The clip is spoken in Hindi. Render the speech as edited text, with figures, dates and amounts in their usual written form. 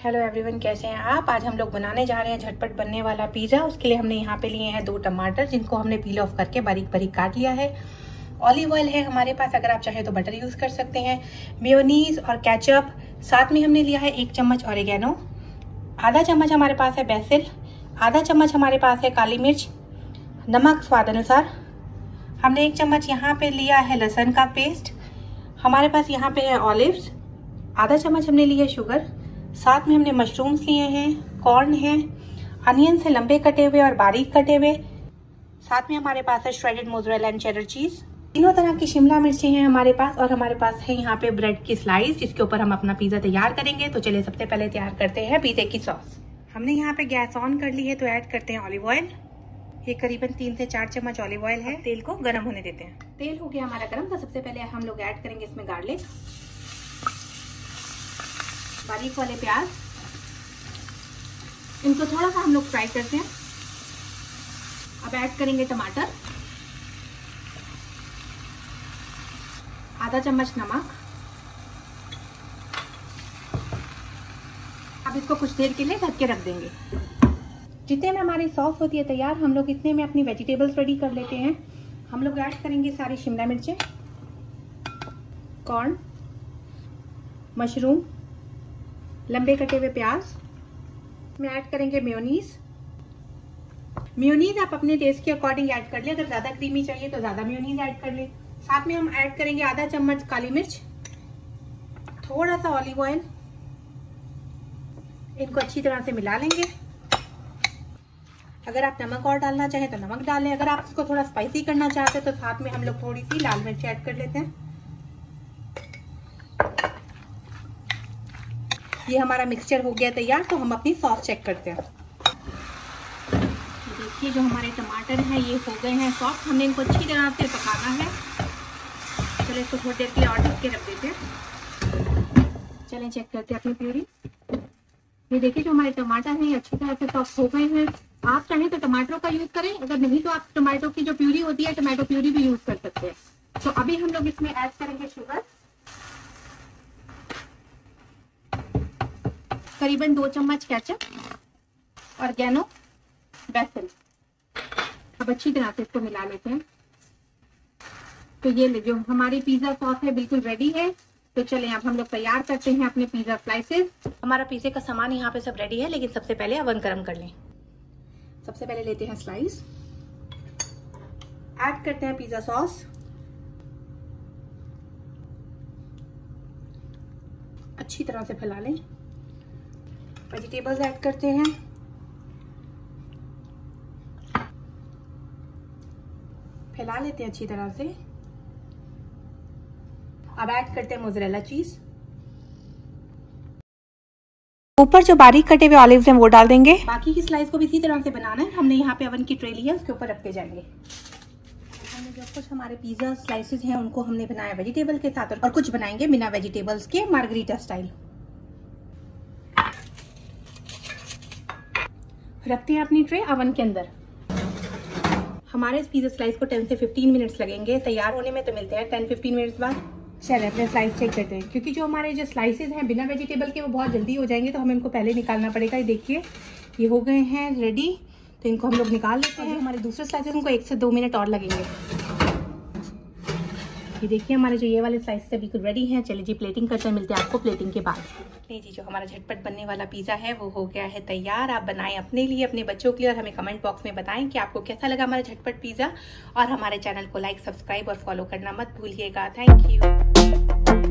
हेलो एवरीवन, कैसे हैं आप। आज हम लोग बनाने जा रहे हैं झटपट बनने वाला पिज़्ज़ा। उसके लिए हमने यहाँ पे लिए हैं 2 टमाटर, जिनको हमने पील ऑफ करके बारीक बारीक काट लिया है। ऑलिव ऑयल है हमारे पास, अगर आप चाहें तो बटर यूज़ कर सकते हैं। मेयोनीज और केचप, साथ में हमने लिया है 1 चम्मच ऑरिगेनो, आधा चम्मच हमारे पास है बेसिल, आधा चम्मच हमारे पास है काली मिर्च, नमक स्वाद अनुसार। हमने 1 चम्मच यहाँ पे लिया है लहसुन का पेस्ट, हमारे पास यहाँ पे है ऑलिव्स, आधा चम्मच हमने ली है शुगर, साथ में हमने मशरूम्स लिए हैं, कॉर्न है, अनियन से लंबे कटे हुए और बारीक कटे हुए, साथ में हमारे पास है श्रेडेड मोज़रेला एंड चेडर चीज। तीनों तरह की शिमला मिर्चें हैं हमारे पास, और हमारे पास है यहाँ पे ब्रेड की स्लाइस, जिसके ऊपर हम अपना पिज़्ज़ा तैयार करेंगे। तो चलिए सबसे पहले तैयार करते हैं पिज़्ज़े की सॉस। हमने यहाँ पे गैस ऑन कर ली है, तो ऐड करते हैं ऑलिव ऑयल। ये करीबन 3 से 4 चम्मच ऑलिव ऑयल है। तेल को गर्म होने देते हैं। तेल हो गया हमारा गर्म, तो सबसे पहले हम लोग ऐड करेंगे इसमें गार्लिक, बारीक वाले प्याज, इनको थोड़ा सा हम लोग फ्राई करते हैं। अब ऐड करेंगे टमाटर, आधा चम्मच नमक। अब इसको कुछ देर के लिए ढक के रख देंगे। जितने में हमारी सॉस होती है तैयार, हम लोग इतने में अपनी वेजिटेबल्स रेडी कर लेते हैं। हम लोग ऐड करेंगे सारी शिमला मिर्चें, कॉर्न, मशरूम, लंबे कटे हुए प्याज में ऐड करेंगे मेयोनीज। मेयोनीज आप अपने टेस्ट के अकॉर्डिंग ऐड कर ले, अगर ज्यादा क्रीमी चाहिए तो ज्यादा मेयोनीज ऐड कर ले। साथ में हम ऐड करेंगे आधा चम्मच काली मिर्च, थोड़ा सा ऑलिव ऑयल, इनको अच्छी तरह से मिला लेंगे। अगर आप नमक और डालना चाहें तो नमक डालें, अगर आप इसको थोड़ा स्पाइसी करना चाहते हैं तो साथ में हम लोग थोड़ी सी लाल मिर्च ऐड कर लेते हैं। ये हमारा मिक्सचर हो गया तैयार, तो हम अपनी सॉस चेक करते हैं। देखिए जो हमारे टमाटर हैं ये हो गए हैं सॉफ्ट, हमने इनको अच्छी तरह से पकाना है। चलिए इसको थोड़ी देर के लिए और ढक के रख देते हैं। चलें चेक करते हैं अपनी प्यूरी। ये देखिए जो हमारे टमाटर हैं ये अच्छी तरह से सॉफ्ट हो गए हैं। आप चाहें तो टमाटरों का यूज करें, अगर नहीं तो आप टमाटो की जो प्यूरी होती है टमाटो प्यूरी भी यूज कर सकते हैं। तो अभी हम लोग इसमें ऐड करेंगे शुगर, करीबन 2 चम्मच केचप, ऑरिगेनो, बेसिल। अब अच्छी तरह से इसको मिला लेते हैं। तो ये जो हमारी पिज्जा सॉस है बिल्कुल रेडी है। तो चलें अब हम लोग तैयार करते हैं अपने पिज्जा स्लाइसेस। हमारा पिज्जे का सामान यहाँ पे सब रेडी है, लेकिन सबसे पहले अवन गरम कर लें। सबसे पहले लेते हैं स्लाइस, ऐड करते हैं पिज्जा सॉस, अच्छी तरह से फैला लें। वेजिटेबल्स ऐड करते हैं, फैला लेते हैं अच्छी तरह से। अब ऐड करते हैं मोज़रेला चीज, ऊपर जो बारीक कटे हुए ऑलिव्स हैं वो डाल देंगे। बाकी की स्लाइस को भी इसी तरह से बनाना है। हमने यहाँ पे अवन की ट्रे ली है, उसके ऊपर रखते जाएंगे। हमने जो कुछ हमारे पिज्जा स्लाइसेस हैं उनको हमने बनाया वेजिटेबल के साथ, और कुछ बनाएंगे बिना वेजिटेबल्स के, मार्गरीटा स्टाइल। रखते हैं अपनी ट्रे अवन के अंदर। हमारे इस पिज्जा स्लाइस को 10 से 15 मिनट्स लगेंगे तैयार होने में, तो मिलते हैं 10-15 मिनट्स बाद। चलिए अपने स्लाइस चेक करते हैं, क्योंकि जो हमारे जो स्लाइसेस हैं बिना वेजिटेबल के वो बहुत जल्दी हो जाएंगे, तो हमें इनको पहले निकालना पड़ेगा। ये देखिए ये हो गए हैं रेडी, तो इनको हम लोग निकाल लेते हैं। हमारे दूसरे स्लाइसेस उनको 1 से 2 मिनट और लगेंगे। ये देखिए हमारे जो ये वाले स्लाइसेस है बिल्कुल रेडी हैं। चलिए जी प्लेटिंग करते हैं, मिलते हैं आपको प्लेटिंग के बाद। नहीं जी, जो हमारा झटपट बनने वाला पिज़्ज़ा है वो हो गया है तैयार। आप बनाएं अपने लिए, अपने बच्चों के लिए, और हमें कमेंट बॉक्स में बताएं कि आपको कैसा लगा हमारा झटपट पिज़्ज़ा। और हमारे चैनल को लाइक, सब्सक्राइब और फॉलो करना मत भूलिएगा। Thank you.